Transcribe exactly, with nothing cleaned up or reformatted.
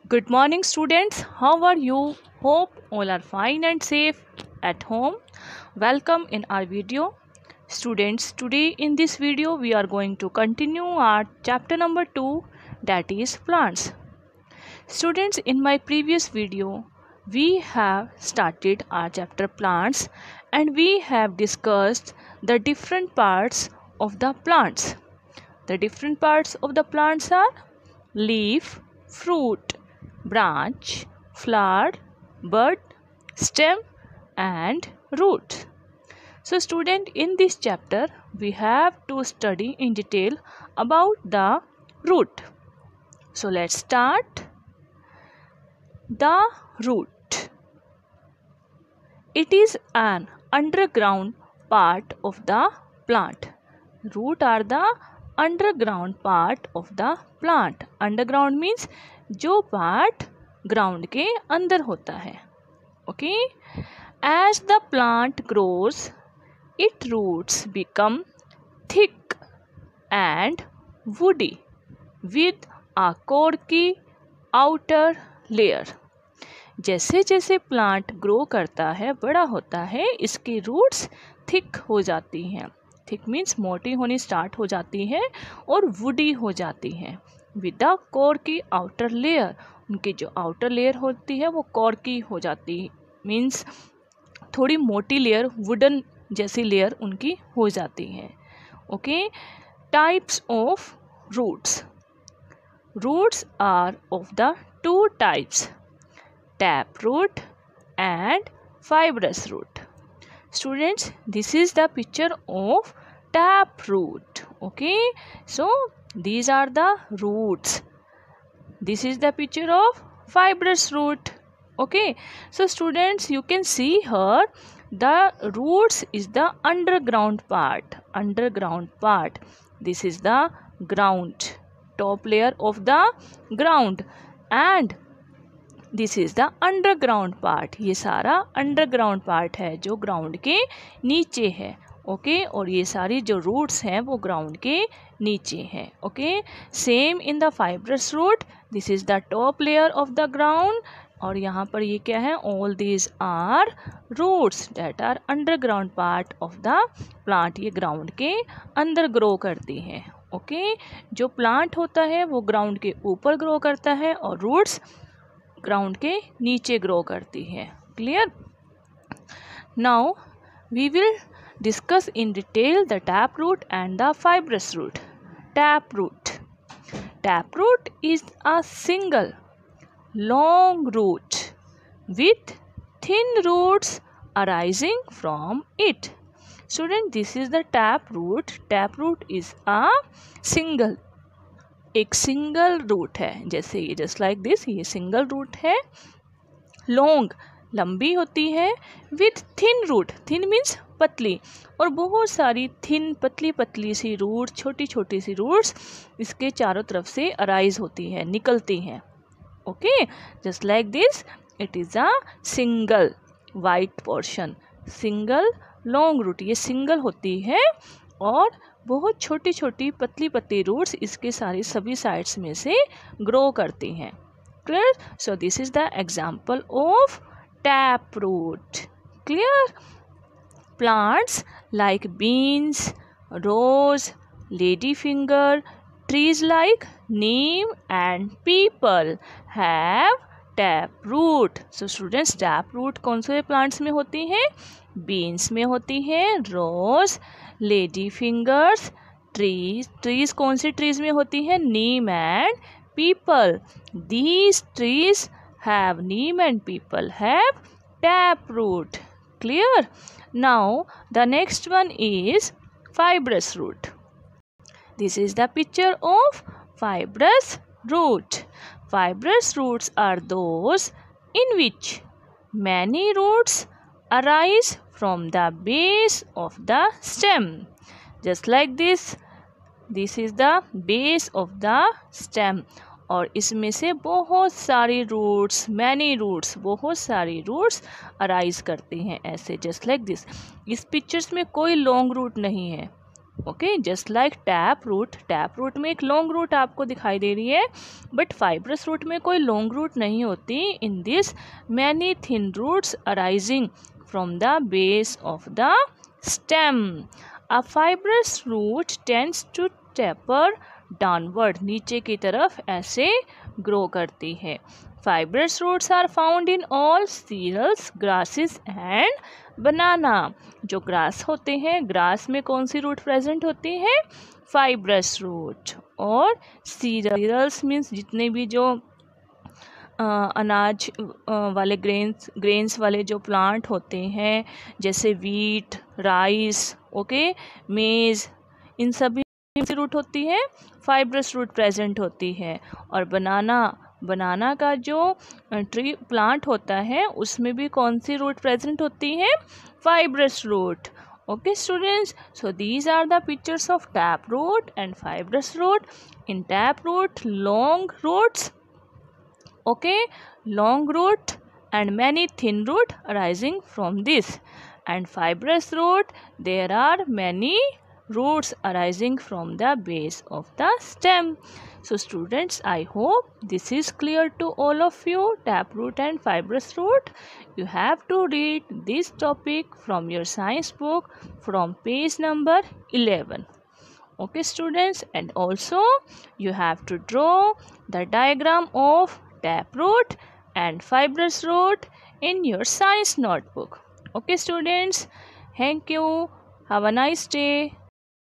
Good morning, students. How are you? Hope all are fine and safe at home. Welcome in our video. Students, today in this video we are going to continue our chapter number two, that is plants. Students, in my previous video we have started our chapter plants and we have discussed the different parts of the plants. The different parts of the plants are leaf, fruit, branch, flower, bud, stem and root. So student, in this chapter we have to study in detail about the root. So let's start. The root. It is an underground part of the plant. Root are the underground part of the plant. Underground means जो part ground के अंदर होता है. Okay. As the plant grows it roots become thick and woody with a corky outer layer. जैसे जैसे plant grow करता है, बड़ा होता है, इसकी रूट्स थिक हो जाती हैं. थिक मीन्स मोटी होनी स्टार्ट हो जाती है और वुडी हो जाती हैं. With the corky outer layer, उनकी जो आउटर लेयर होती है वो कॉर्की हो जाती है. मीन्स थोड़ी मोटी लेयर, वुडन जैसी लेयर उनकी हो जाती है. Okay. Types of roots. Roots are of the two types, tap root and fibrous root. Students, this is the picture of tap root. Okay, so these are the roots. This is the picture of fibrous root. Okay, so students, you can see here the roots is the underground part. Underground part. This is the ground, top layer of the ground, and this is the underground part. ये सारा underground part है जो ground के नीचे है. Okay okay? और ये सारी जो रूट्स हैं वो ग्राउंड के नीचे हैं. Okay. Same in the fibrous root. This is the top layer of the ground. और यहाँ पर ये क्या है? All these are roots that are underground part of the plant. ये ग्राउंड के अंदर ग्रो करती हैं. Okay okay? जो प्लांट होता है वो ग्राउंड के ऊपर ग्रो करता है और रूट्स ग्राउंड के नीचे ग्रो करती है. Clear? Now we will discuss in detail the tap root and the fibrous root. Tap root. Tap root is a single long root with thin roots arising from it. Student, this is the tap root. Tap root is a single, एक single root है. जैसे ये just like this, ये single root है. Long, लंबी होती है. With thin root. Thin means पतली, और बहुत सारी थिन पतली पतली सी रूट, छोटी छोटी सी रूट्स इसके चारों तरफ से अराइज होती है, निकलती हैं. Okay, just like this. It is a single white portion. Single long root, ये सिंगल होती है और बहुत छोटी छोटी पतली पतली रूट्स इसके सारी सभी साइड्स में से ग्रो करती हैं. Clear? So this is the example of tap root. Clear? Plants like beans, rose, lady finger, trees like neem and peepal have tap root. So students, tap root कौन से प्लांट्स में होती हैं? बीन्स में होती है, rose, lady fingers, trees. Trees कौन सी ट्रीज में होती है? Neem and peepal. These trees have, neem and peepal have tap root. Clear? Now the next one is fibrous root. This is the picture of fibrous root. Fibrous roots are those in which many roots arise from the base of the stem. Just like this, this is the base of the stem. और इसमें से बहुत सारी roots, many roots, बहुत सारी roots arise करती हैं ऐसे, जस्ट लाइक दिस. इस पिक्चर्स में कोई लॉन्ग रूट नहीं है. Okay, just like tap root, tap root में एक लॉन्ग रूट आपको दिखाई दे रही है, बट फाइब्रस रूट में कोई लॉन्ग रूट नहीं होती. In this many thin roots arising from the base of the stem. A fibrous root tends to taper downward, नीचे की तरफ ऐसे ग्रो करती है. Fibrous roots are found in all cereals, grasses and banana. जो grass होते हैं, grass में कौन सी रूट प्रेजेंट होती है? Fibrous root. और सीरियल्स मीन्स जितने भी जो आ, अनाज आ, वाले ग्रेन्स ग्रेन्स वाले जो प्लांट होते हैं, जैसे वीट, राइस, ओके, मेज, इन सभी सी रूट होती है, फाइब्रस रूट प्रेजेंट होती है. और बनाना, बनाना का जो ट्री प्लांट होता है उसमें भी कौन सी रूट प्रेजेंट होती है? Fibrous root. Okay students, so these are the pictures of taproot and fibrous root. In taproot, long roots, okay, long root and many thin root arising from this. And fibrous root, there are many roots arising from the base of the stem. So students, I hope this is clear to all of you, taproot and fibrous root. You have to read this topic from your science book from page number eleven. Okay students, and also you have to draw the diagram of taproot and fibrous root in your science notebook. Okay students, thank you. Have a nice day.